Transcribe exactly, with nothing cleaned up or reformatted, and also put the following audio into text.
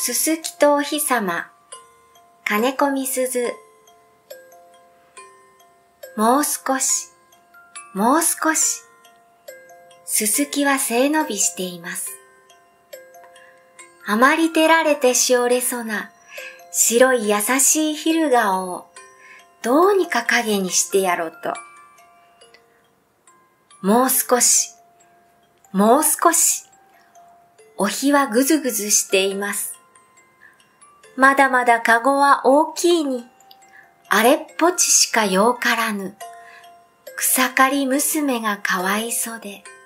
すすきとお日さま、金子みすず。もう少し、もう少し、すすきは背伸びしています。あまり照られてしおれそうな白い優しい昼顔をどうにか影にしてやろうと。もう少し、もう少し、お日はぐずぐずしています。まだまだかごは大きいに、あれっぽちしかようからぬ、草刈り娘がかわいそで。